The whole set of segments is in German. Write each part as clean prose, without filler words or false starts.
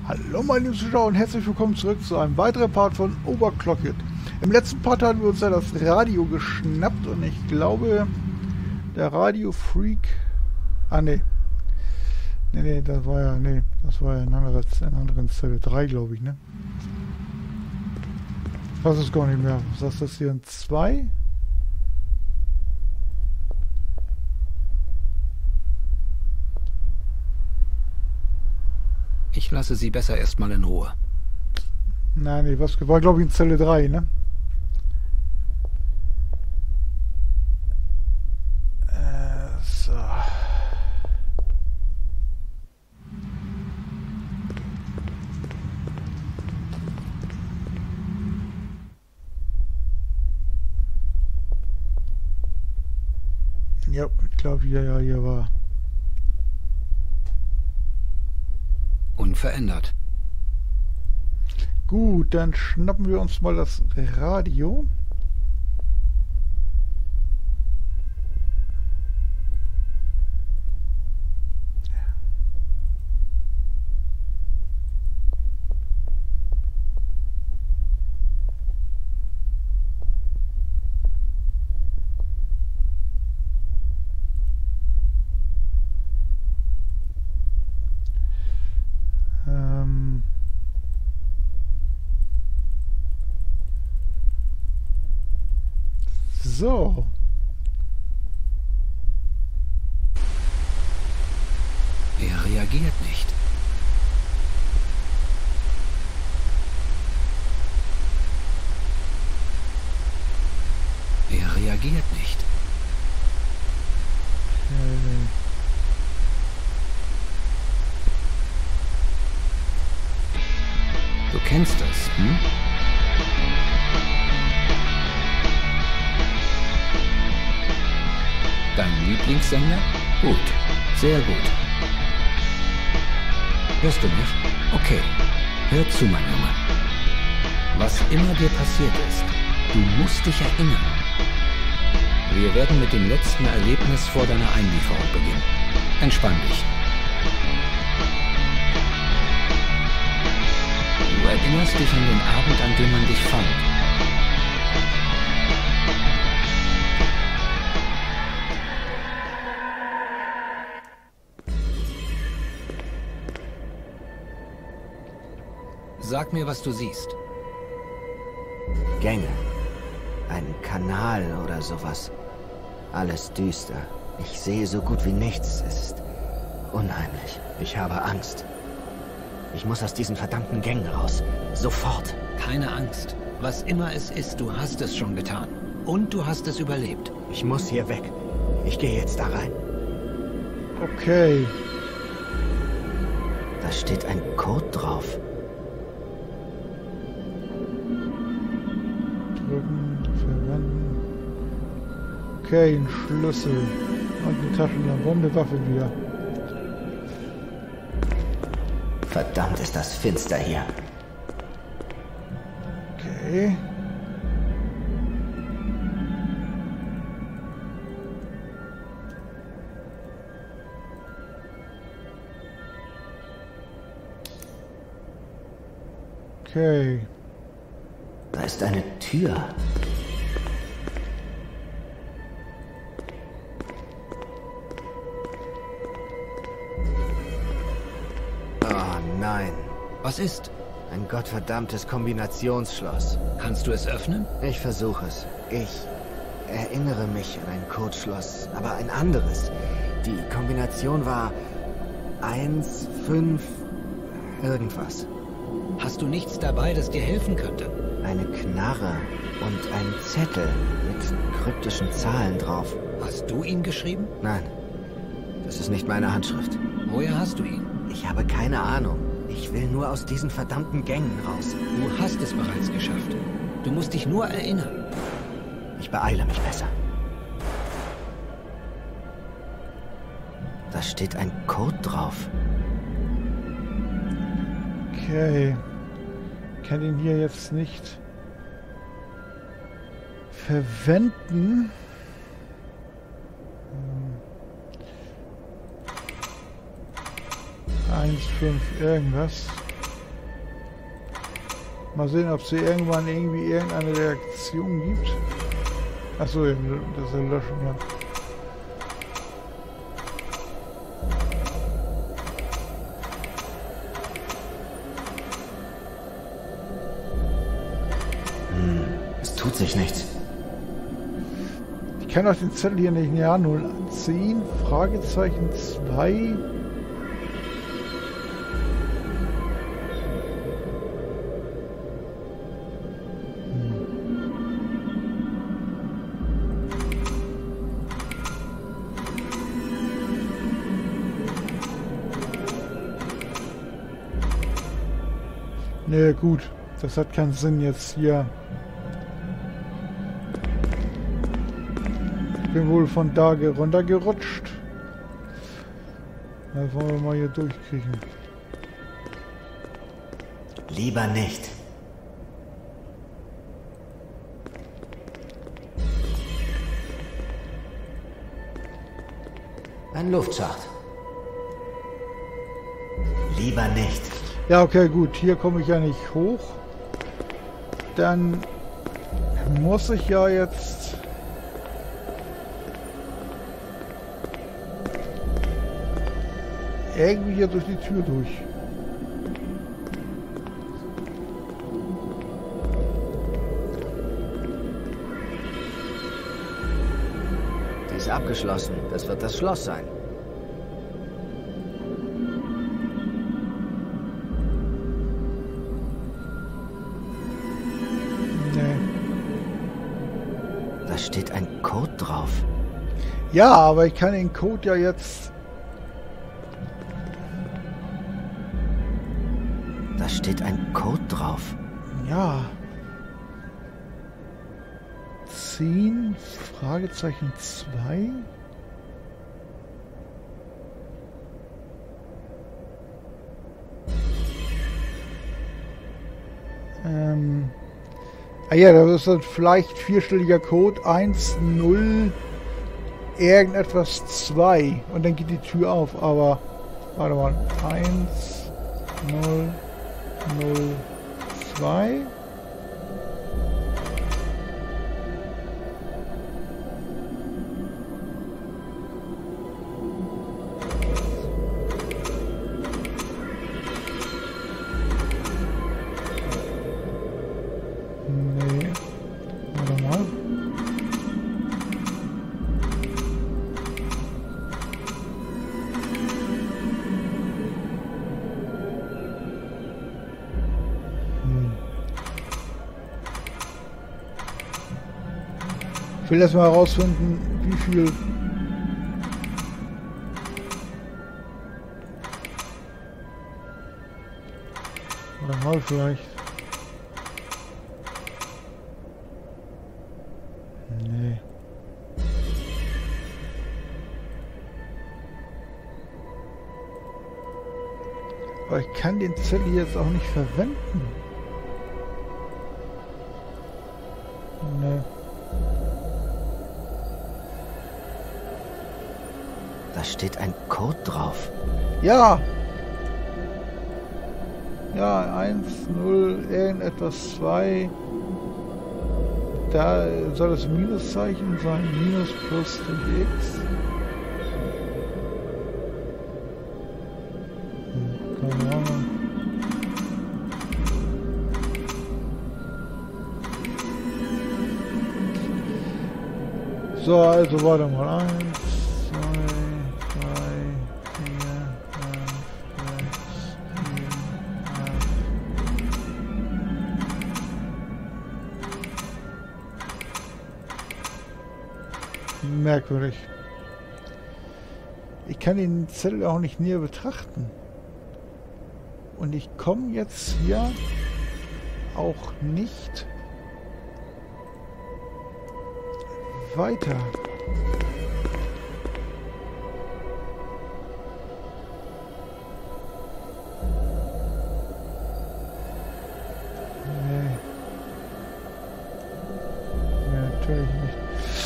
Hallo meine lieben Zuschauer und herzlich willkommen zurück zu einem weiteren Part von Overclocked. Im letzten Part hatten wir uns ja das Radio geschnappt und ich glaube, der Radio-Freak... Ah, nee, das war ja ein anderer Zelle 3, glaube ich, ne? Ich weiß es gar nicht mehr. Was ist das hier, ein 2? Ich lasse Sie besser erstmal in Ruhe. Nein, nee, was war, glaube ich, in Zelle 3, ne? So. Ja, ich glaube, hier war... Unverändert. Gut, dann schnappen wir uns mal das Radio. So. Er reagiert nicht. Er reagiert nicht. Du kennst das, hm? Dein Lieblingssender? Gut, sehr gut. Hörst du mich? Okay, hör zu, mein Junge. Was immer dir passiert ist, du musst dich erinnern. Wir werden mit dem letzten Erlebnis vor deiner Einlieferung beginnen. Entspann dich. Du erinnerst dich an den Abend, an dem man dich fand. Sag mir, was du siehst. Gänge. Ein Kanal oder sowas. Alles düster. Ich sehe so gut wie nichts. Es ist unheimlich. Ich habe Angst. Ich muss aus diesen verdammten Gängen raus. Sofort. Keine Angst. Was immer es ist, du hast es schon getan. Und du hast es überlebt. Ich muss hier weg. Ich gehe jetzt da rein. Okay. Da steht ein Code drauf. Verwenden. Okay, ein Schlüssel. Und eine Taschenlampe und eine Waffe wieder. Verdammt, ist das finster hier. Okay. Okay. Da ist eine Tür. Oh nein. Was ist? Ein gottverdammtes Kombinationsschloss. Kannst du es öffnen? Ich versuche es. Ich erinnere mich an ein Codeschloss, aber ein anderes. Die Kombination war 1, 5, irgendwas. Hast du nichts dabei, das dir helfen könnte? Eine Knarre und ein Zettel mit kryptischen Zahlen drauf. Hast du ihn geschrieben? Nein, das ist nicht meine Handschrift. Woher hast du ihn? Ich habe keine Ahnung. Ich will nur aus diesen verdammten Gängen raus. Du hast es bereits geschafft. Du musst dich nur erinnern. Ich beeile mich besser. Da steht ein Code drauf. Okay. Ich kann ihn hier jetzt nicht verwenden. 1, 5, irgendwas. Mal sehen, ob es hier irgendwann irgendwie irgendeine Reaktion gibt. Achso, das ist ein Löschen, ja. Es tut sich nichts. Ich kann auch den Zettel hier nicht näher ziehen. Fragezeichen 2. Ne, gut. Das hat keinen Sinn jetzt hier. Ich bin wohl von da runtergerutscht. Das wollen wir mal hier durchkriegen. Lieber nicht. Ein Luftschacht. Lieber nicht. Ja, okay, gut. Hier komme ich ja nicht hoch. Dann muss ich ja jetzt... irgendwie hier durch die Tür durch. Die ist abgeschlossen. Das wird das Schloss sein. Nee. Da steht ein Code drauf. Ja, aber ich kann den Code ja jetzt... Da steht ein Code drauf. Ja. 10, Fragezeichen 2. Ah ja, das ist dann vielleicht vierstelliger Code 1, 0, irgendetwas 2. Und dann geht die Tür auf, aber warte mal. 1, 0, 0, 2. Nee. Warte mal. Ich will erstmal herausfinden, wie viel oder mal vielleicht. Nee. Aber ich kann den Zettel jetzt auch nicht verwenden. Nee. Da steht ein Code drauf. Ja! Ja, 1, 0, irgendetwas 2. Da soll das Minuszeichen sein. Minus plus durch X. Keine Ahnung. So, also warte mal. 1, 2, 3, 4, 5, 6, 7, 8. Merkwürdig. Ich kann den Zettel auch nicht näher betrachten. Und ich komme jetzt hier auch nicht weiter. Nee. Nee, natürlich nicht.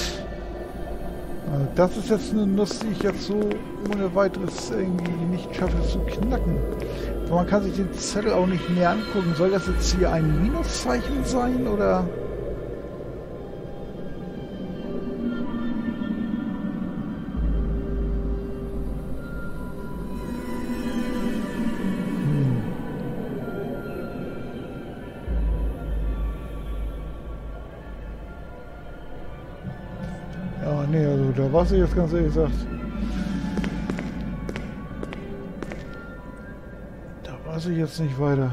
Also das ist jetzt eine Nuss, die ich jetzt so ohne weiteres irgendwie nicht schaffe zu knacken. Man kann sich den Zettel auch nicht mehr angucken. Soll das jetzt hier ein Minuszeichen sein, oder? Ja, nee, also da weiß ich jetzt ganz ehrlich gesagt. Weiß ich jetzt nicht weiter.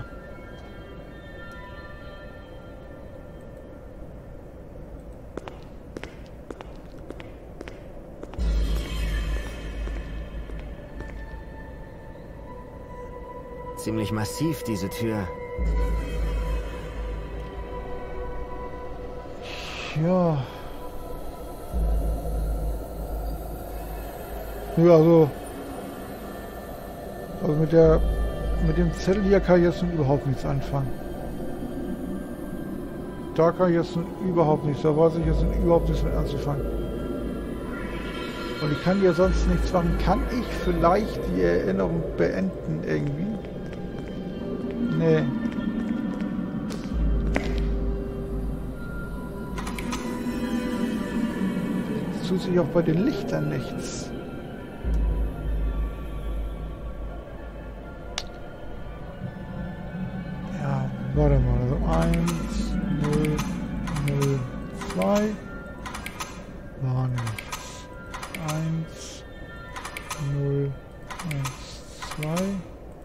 Ziemlich massiv, diese Tür. Ja. Ja, also mit dem Zettel hier kann ich jetzt nun überhaupt nichts anfangen. Da kann ich jetzt nun überhaupt nichts, da weiß ich jetzt nun überhaupt nichts mit anzufangen. Und ich kann hier sonst nichts machen. Kann ich vielleicht die Erinnerung beenden irgendwie? Nee. Es tut sich auch bei den Lichtern nichts. Warte mal, also 1, 0, 0, 2 war nichts. 1, 0, 1, 2.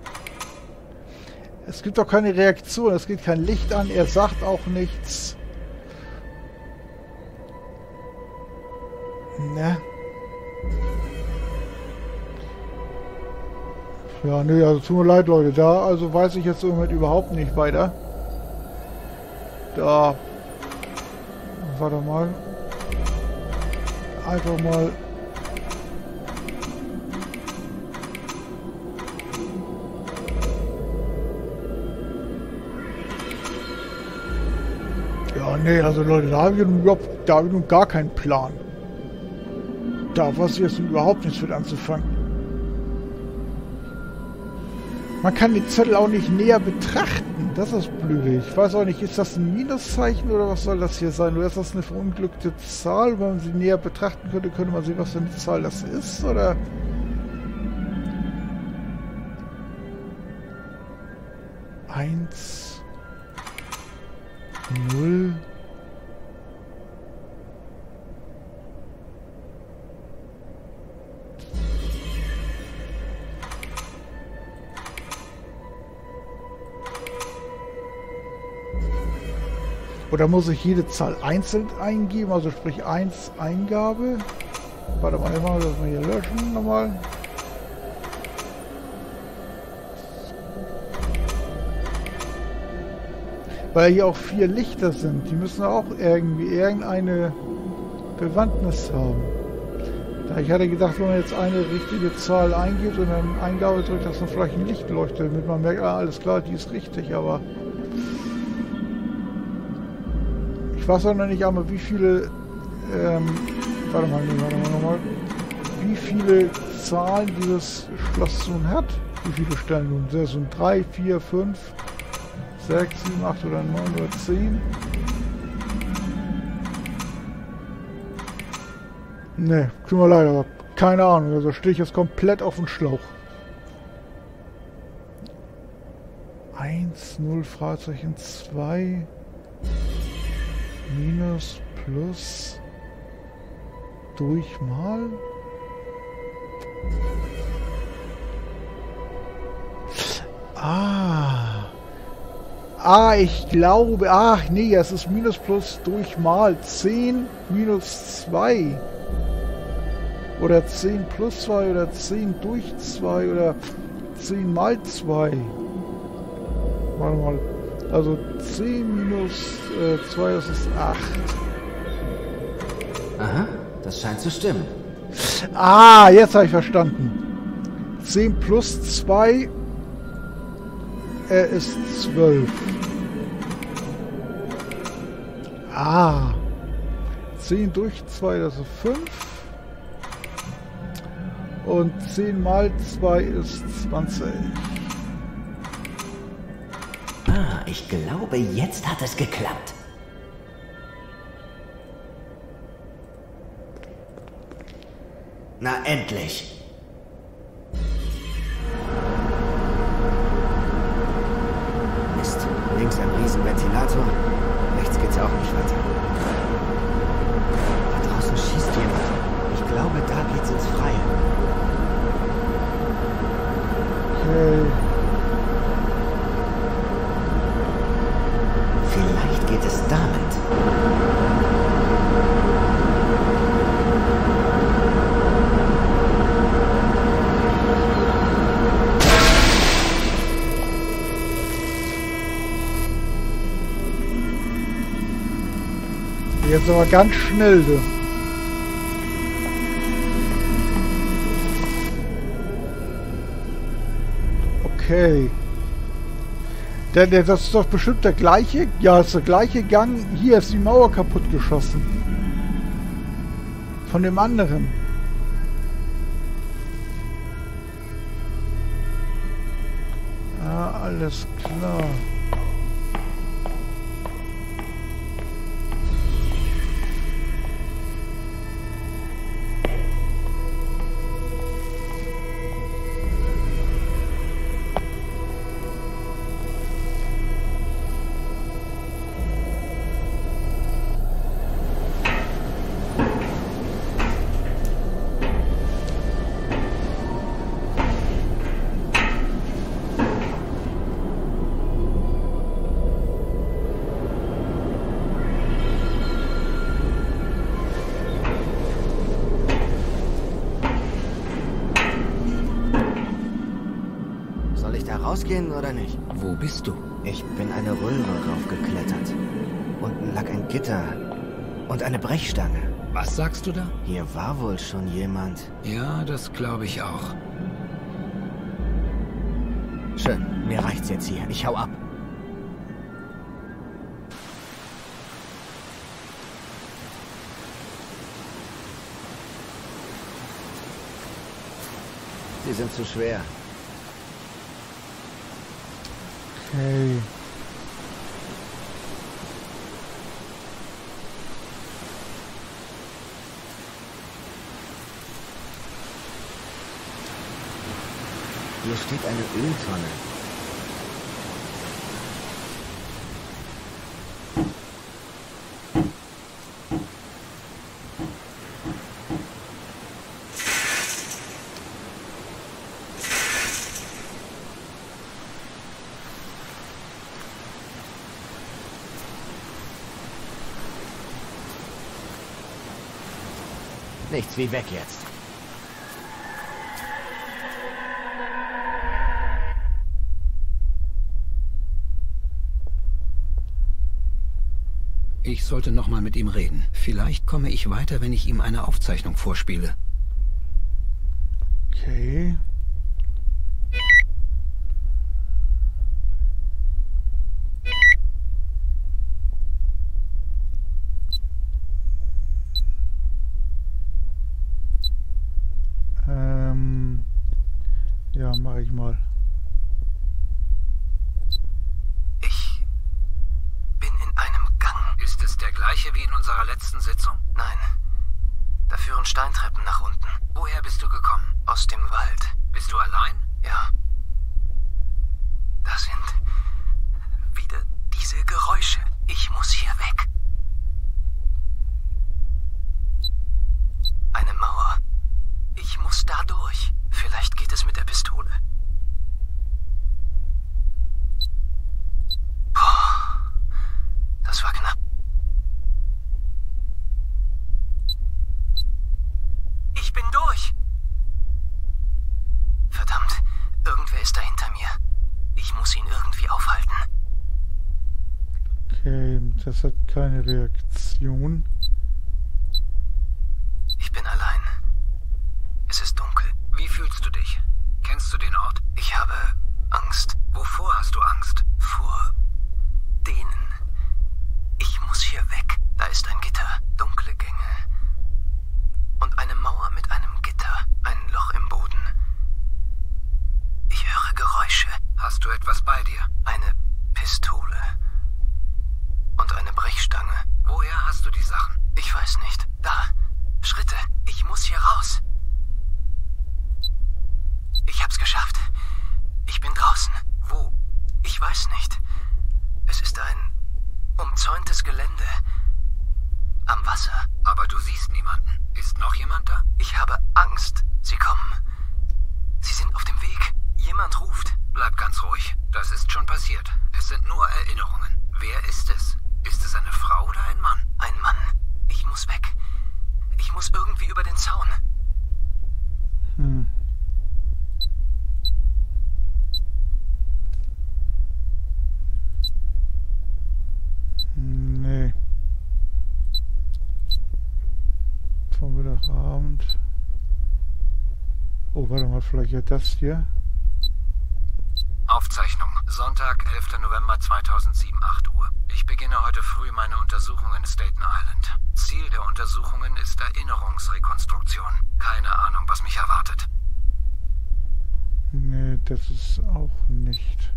Es gibt doch keine Reaktion, es geht kein Licht an, er sagt auch nichts. Ne? Ja, nee, also tut mir leid, Leute, da also weiß ich jetzt im Moment überhaupt nicht weiter. Da, warte mal, einfach mal, ja, nee, also Leute, da habe ich nun gar keinen Plan. Da weiß ich jetzt überhaupt nichts mit anzufangen. Man kann die Zettel auch nicht näher betrachten. Das ist blöd. Ich weiß auch nicht, ist das ein Minuszeichen oder was soll das hier sein? Oder ist das eine verunglückte Zahl? Wenn man sie näher betrachten könnte, könnte man sehen, was für eine Zahl das ist, oder? Eins, 0. Oder muss ich jede Zahl einzeln eingeben, also sprich 1 Eingabe? Warte mal, das mal hier löschen nochmal. Weil hier auch 4 Lichter sind, die müssen auch irgendwie irgendeine Bewandtnis haben. Ich hatte gedacht, wenn man jetzt eine richtige Zahl eingibt und dann Eingabe drückt, dass dann vielleicht ein Licht leuchtet, damit man merkt, ah, alles klar, die ist richtig, aber ich weiß auch noch nicht einmal, wie viele, warte mal nochmal, wie viele Zahlen dieses Schloss nun hat. Wie viele Stellen nun? Das sind 3, 4, 5, 6, 7, 8 oder 9 oder 10. Ne, tut mir leid, aber keine Ahnung. Also stehe ich jetzt komplett auf dem Schlauch. 1, 0, Fragezeichen 2, Minus, Plus, durch mal. Ich glaube, nee, es ist Minus, Plus, durch mal 10, minus 2. Oder 10 plus 2 oder 10 durch 2 oder 10 mal 2. Warte mal. Also 10 minus 2, das ist 8. Aha, das scheint zu stimmen. Jetzt habe ich verstanden. 10 plus 2 ist 12. 10 durch 2, das ist 5. Und 10 mal 2 ist 20. Ich glaube, jetzt hat es geklappt. Na, endlich. Mist. Links ein Riesenventilator. Rechts geht's auch nicht weiter. Da draußen schießt jemand. Ich glaube, da geht's ins Freie. Okay. Vielleicht geht es damit. Jetzt aber ganz schnell, du. Okay. Das ist doch bestimmt der gleiche. Ja, ist der gleiche Gang. Hier ist die Mauer kaputt geschossen. Von dem anderen. Ja, alles klar. Rausgehen oder nicht? Wo bist du? Ich bin eine Röhre raufgeklettert. Unten lag ein Gitter und eine Brechstange. Was sagst du da? Hier war wohl schon jemand. Ja, das glaube ich auch. Schön, mir reicht's jetzt hier. Ich hau ab. Sie sind zu schwer. Okay. Hier steht eine Öltonne. Nichts wie weg jetzt. Ich sollte noch mal mit ihm reden. Vielleicht komme ich weiter, wenn ich ihm eine Aufzeichnung vorspiele. Okay. Ja, mache ich mal. Ich bin in einem Gang. Ist es der gleiche wie in unserer letzten Sitzung? Nein. Da führen Steintreppen nach unten. Woher bist du gekommen? Aus dem Wald. Bist du allein? Ja. Da sind wieder diese Geräusche. Ich muss hier weg. Eine Mauer. Ich muss da durch. Vielleicht geht es mit der Pistole. Puh, das war knapp. Ich bin durch. Verdammt, irgendwer ist da hinter mir. Ich muss ihn irgendwie aufhalten. Okay, das hat keine Reaktion. Ich bin allein. Es ist dunkel. Wie fühlst du dich? Kennst du den Ort? Ich habe Angst. Wovor hast du Angst? Vor denen. Ich muss hier weg. Da ist ein Gitter, dunkle Gänge. Und eine Mauer mit einem Gitter. Ein Loch im Boden. Ich höre Geräusche. Hast du etwas bei dir? Eine Pistole. verlasstes Gelände. Am Wasser. Aber du siehst niemanden. Ist noch jemand da? Ich habe Angst. Sie kommen. Sie sind auf dem Weg. Jemand ruft. Bleib ganz ruhig. Das ist schon passiert. Es sind nur Erinnerungen. Wer ist es? Ist es eine Frau oder ein Mann? Ein Mann. Ich muss weg. Ich muss irgendwie über den Zaun. Nee. Vormittagabend. Oh, warte mal, vielleicht ja das hier. Aufzeichnung. Sonntag, 11. November 2007, 8 Uhr. Ich beginne heute früh meine Untersuchung in Staten Island. Ziel der Untersuchungen ist Erinnerungsrekonstruktion. Keine Ahnung, was mich erwartet. Nee, das ist auch nicht.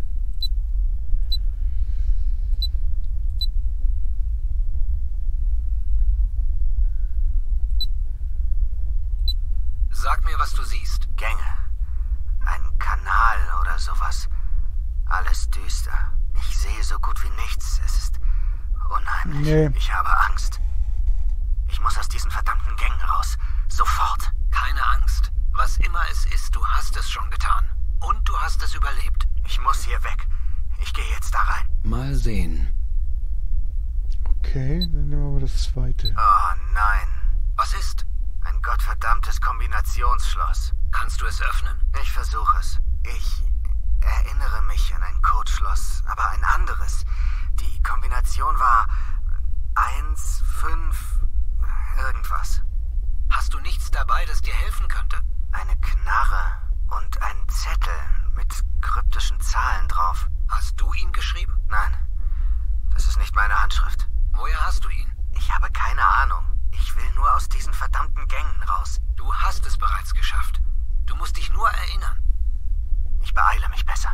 Sag mir, was du siehst. Gänge. Ein Kanal oder sowas. Alles düster. Ich sehe so gut wie nichts. Es ist unheimlich. Nee. Ich habe Angst. Ich muss aus diesen verdammten Gängen raus. Sofort. Keine Angst. Was immer es ist, du hast es schon getan. Und du hast es überlebt. Ich muss hier weg. Ich gehe jetzt da rein. Mal sehen. Okay, dann nehmen wir mal das zweite. Oh nein. Was ist? Ein gottverdammtes Kombinationsschloss. Kannst du es öffnen? Ich versuche es. Ich erinnere mich an ein Codeschloss, aber ein anderes. Die Kombination war 1, 5, irgendwas. Hast du nichts dabei, das dir helfen könnte? Eine Knarre und ein Zettel mit kryptischen Zahlen drauf. Hast du ihn geschrieben? Nein, das ist nicht meine Handschrift. Woher hast du ihn? Ich habe keine Ahnung. Ich will nur aus diesen verdammten Gängen raus. Du hast es bereits geschafft. Du musst dich nur erinnern. Ich beeile mich besser.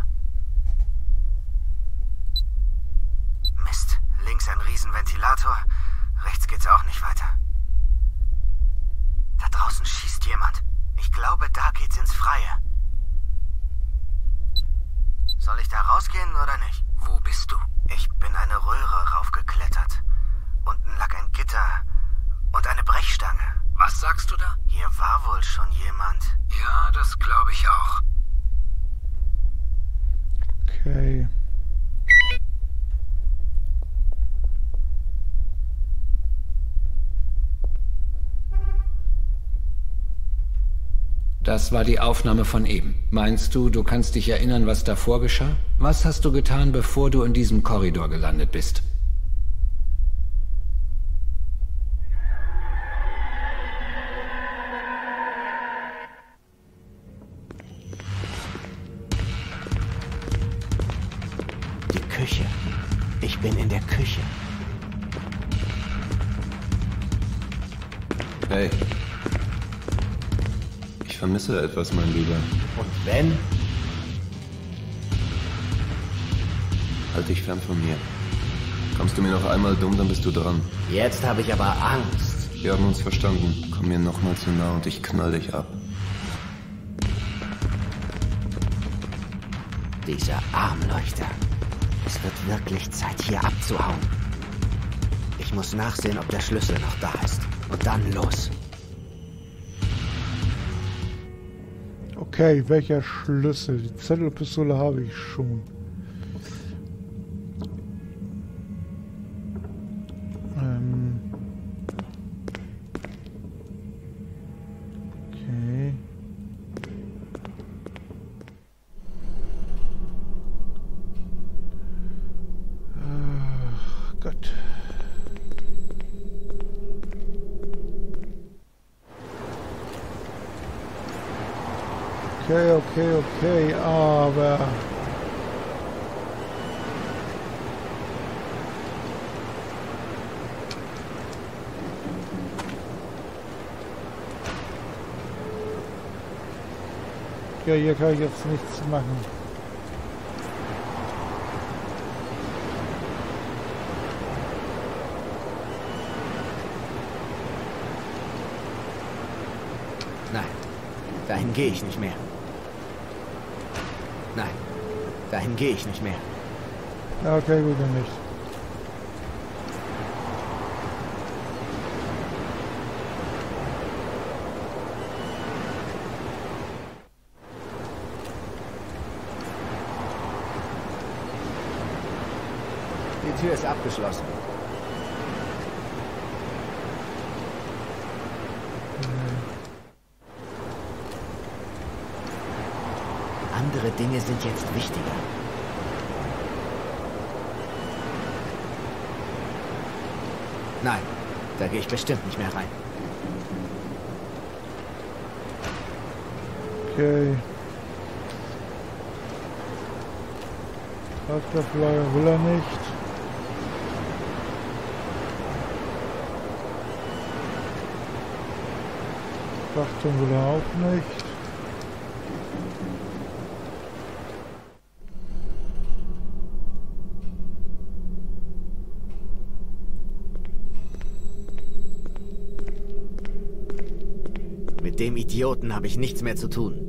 Mist, links ein Riesenventilator, rechts geht's auch nicht weiter. Da draußen schießt jemand. Ich glaube, da geht's ins Freie. Soll ich da rausgehen oder nicht? Wo bist du? Ich bin eine Röhre raufgeklettert. Unten lag ein Gitter und eine Brechstange. Was sagst du da? Hier war wohl schon jemand. Ja, das glaube ich auch. Okay. Das war die Aufnahme von eben. Meinst du, du kannst dich erinnern, was davor geschah? Was hast du getan, bevor du in diesem Korridor gelandet bist? Die Küche. Ich bin in der Küche. Hey. Ich vermisse etwas, mein Lieber. Und wenn? Halt dich fern von mir. Kommst du mir noch einmal dumm, dann bist du dran. Jetzt habe ich aber Angst. Wir haben uns verstanden. Komm mir noch mal zu nah und ich knall dich ab. Dieser Armleuchter. Es wird wirklich Zeit, hier abzuhauen. Ich muss nachsehen, ob der Schlüssel noch da ist. Und dann los. Okay, welcher Schlüssel? Die Zettelpistole habe ich schon. Okay. Ach Gott. Okay, aber... Ja, hier kann ich jetzt nichts machen. Nein, dahin gehe ich nicht mehr. Nein, dahin gehe ich nicht mehr. Ja, okay, gut, dann nicht. Die Tür ist abgeschlossen. Andere Dinge sind jetzt wichtiger. Nein, da gehe ich bestimmt nicht mehr rein. Okay. Charakterflyer will er nicht. Achtung will er auch nicht. Mit dem Idioten habe ich nichts mehr zu tun.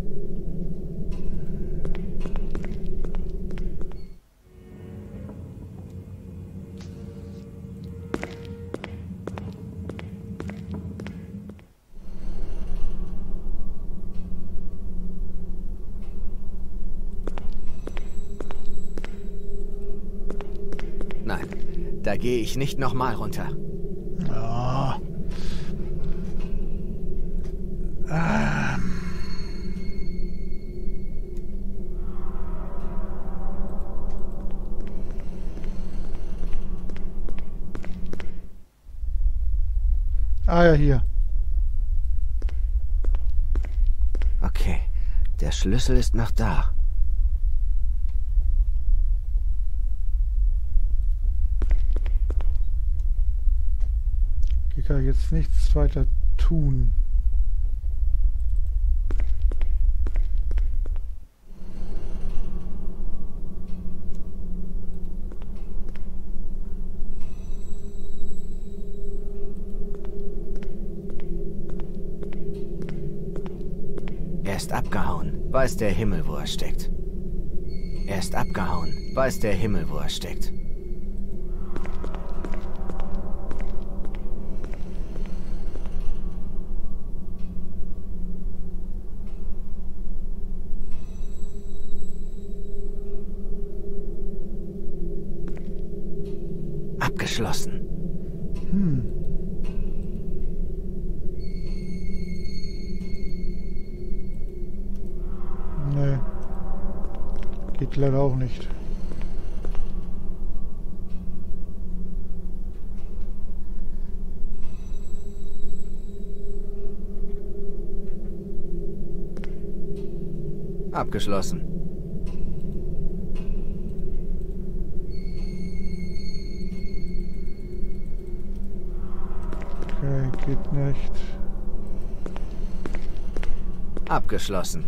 Nein, da gehe ich nicht nochmal runter. Ja. Ah ja, hier. Okay, der Schlüssel ist noch da. Hier kann ich jetzt nichts weiter tun. Er ist abgehauen, weiß der Himmel, wo er steckt. Er ist abgehauen, weiß der Himmel, wo er steckt. Abgeschlossen. Nee. Geht leider auch nicht. Abgeschlossen. Okay, geht nicht. Abgeschlossen.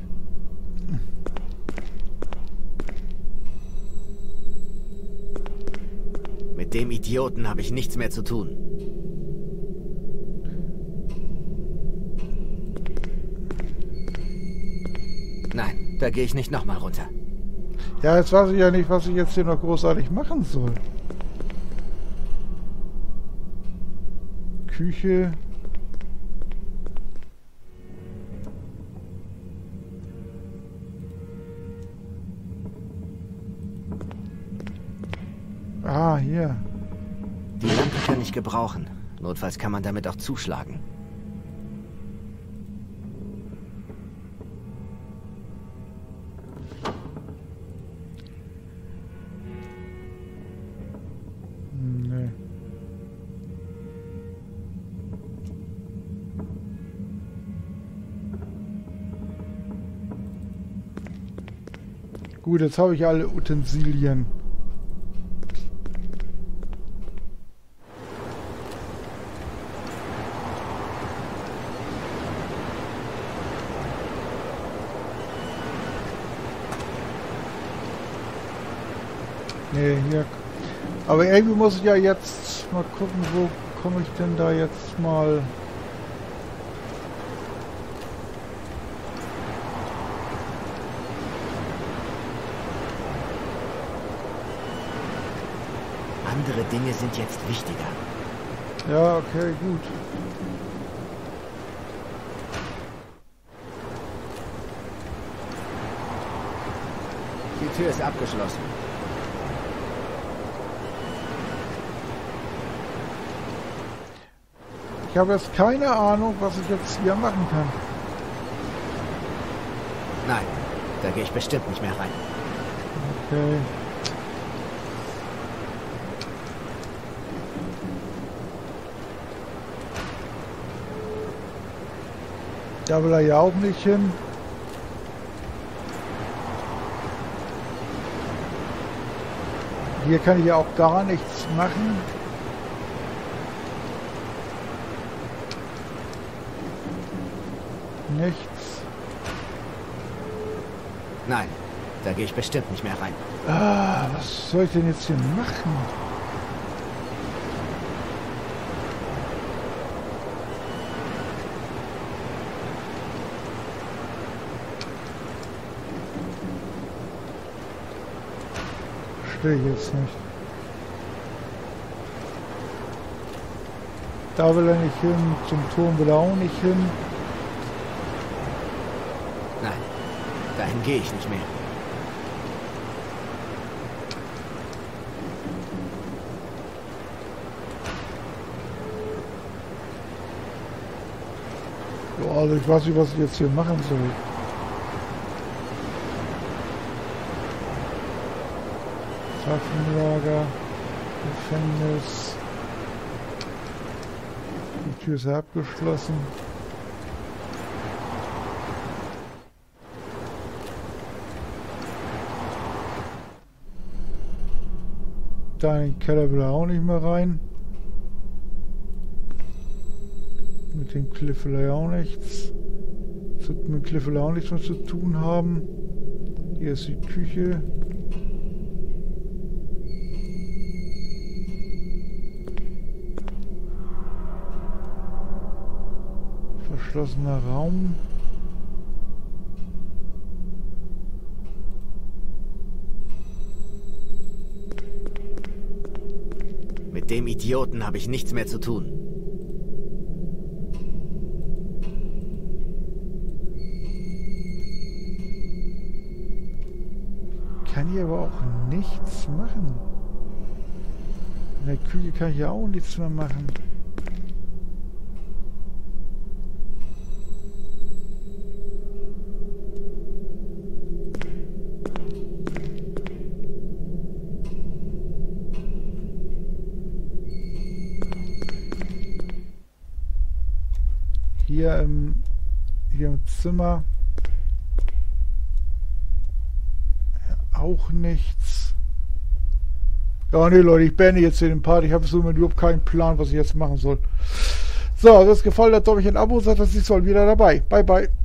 Mit dem Idioten habe ich nichts mehr zu tun. Nein, da gehe ich nicht nochmal runter. Ja, jetzt weiß ich ja nicht, was ich jetzt hier noch großartig machen soll. Küche. Ah, hier. Die Lampe kann ich gebrauchen. Notfalls kann man damit auch zuschlagen. Nee. Gut, jetzt habe ich alle Utensilien. Nee, hier. Aber irgendwie muss ich ja jetzt mal gucken, wo komme ich denn da jetzt mal... Andere Dinge sind jetzt wichtiger. Ja, okay, gut. Die Tür ist abgeschlossen. Ich habe jetzt keine Ahnung, was ich jetzt hier machen kann. Nein, da gehe ich bestimmt nicht mehr rein. Okay. Da will er ja auch nicht hin. Hier kann ich ja auch gar nichts machen. Nichts. Nein, da gehe ich bestimmt nicht mehr rein. Ah, was soll ich denn jetzt hier machen? Verstehe ich jetzt nicht. Da will er nicht hin, zum Turm will er auch nicht hin. Nein, dahin gehe ich nicht mehr. Ja, also ich weiß nicht, was ich jetzt hier machen soll. Waffenlager, Gefängnis. Die Tür ist abgeschlossen. Da in den Keller will er auch nicht mehr rein. Mit dem Cliff will er auch nichts. Mit dem Cliff will er auch nichts mehr zu tun haben. Hier ist die Küche. Verschlossener Raum. Mit dem Idioten habe ich nichts mehr zu tun. Kann hier aber auch nichts machen. In der Küche kann ich ja auch nichts mehr machen. Hier im Zimmer auch nichts. Ja, nee, Leute, ich beende jetzt hier den Part. Ich habe so überhaupt keinen Plan, was ich jetzt machen soll. So, wenn es gefallen hat, glaube ich ein Abo, sagt, dass ich soll wieder dabei. Bye, bye.